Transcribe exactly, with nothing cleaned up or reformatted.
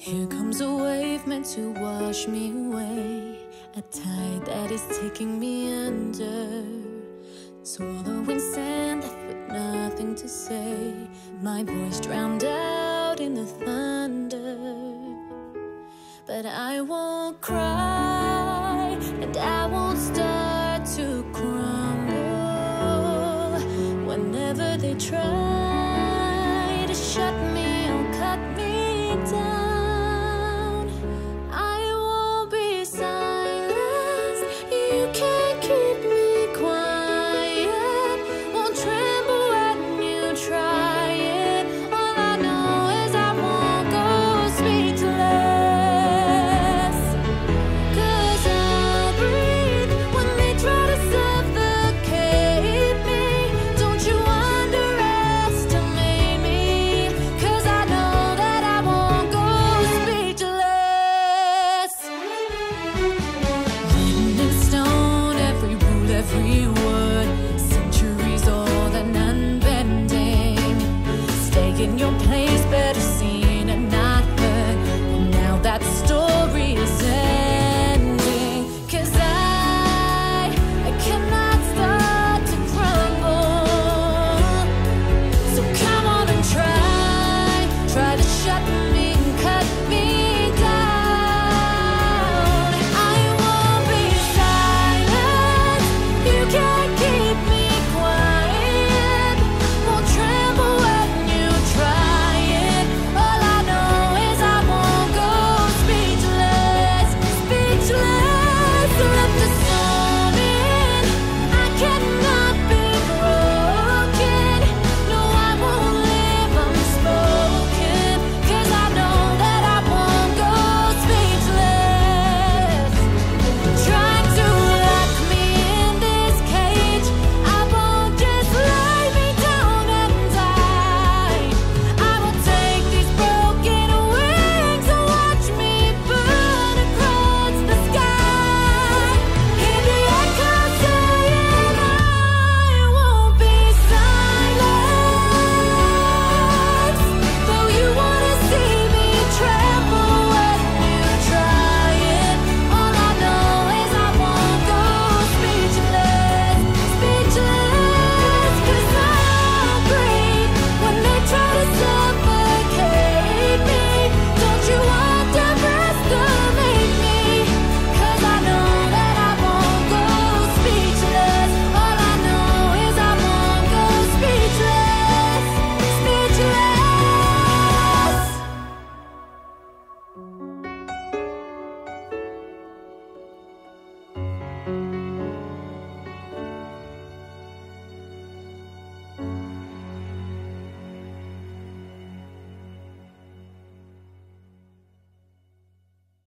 Here comes a wave meant to wash me away, a tide that is taking me under, swallowing sand left with nothing to say, my voice drowned out in the thunder. But I won't cry, and I won't start to crumble. Whenever they try to shut me or cut me down, every word, centuries old and unbending. Stay in your place, baby.